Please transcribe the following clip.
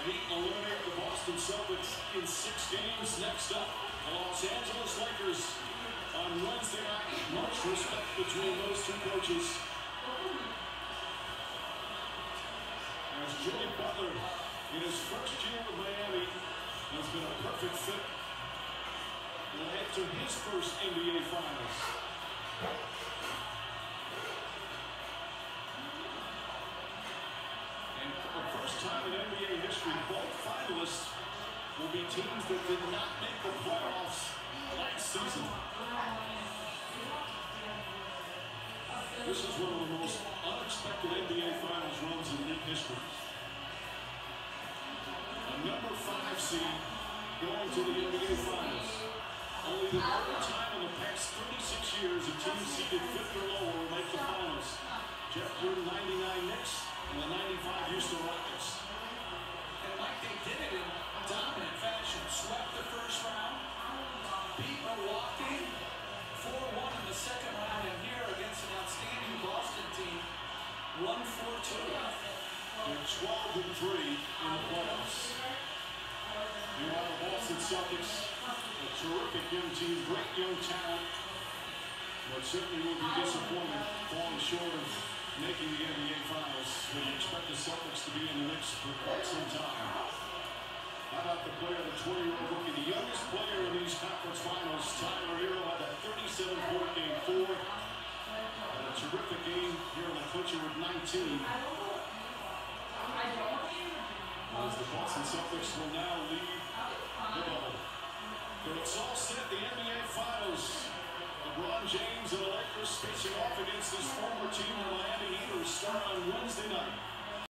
Heat eliminate the Boston Celtics in 6 games. Next up, the Los Angeles Lakers on Wednesday night. Much respect between those two coaches. As Jimmy Butler, in his first year with Miami, has been a perfect fit. Will head to his first NBA Finals. And for the first time in NBA history, both finalists will be teams that did not make the playoffs last season. This is one of the most unexpected NBA Finals runs in league history. A number 5 seed going to the NBA Finals. Only the third time in the past 36 years a team seeded 5th or lower will make the finals. Jeff Green, 99 Knicks, and the 95 Houston Rockets. And Mike, they did it in dominant fashion. Swept the first round, beat Milwaukee 4-1 in the second round, and here against an outstanding Boston team, 1-4-2. They're 12-3 in the playoffs. Meanwhile, the Boston Celtics, a terrific young team, great young talent, but certainly will be disappointed falling short of making the NBA Finals. We expect the Celtics to be in the mix for quite some time. How about the player, the 20-year-old rookie, the youngest player in these conference finals, Tyler Hero, had that 37-point game 4. And a terrific game here in the clincher with 19. As the Boston Celtics will now lead the bubble. But it's all set, the NBA Finals. LeBron James and the Lakers facing off against his former team, the Miami Heat, start on Wednesday night.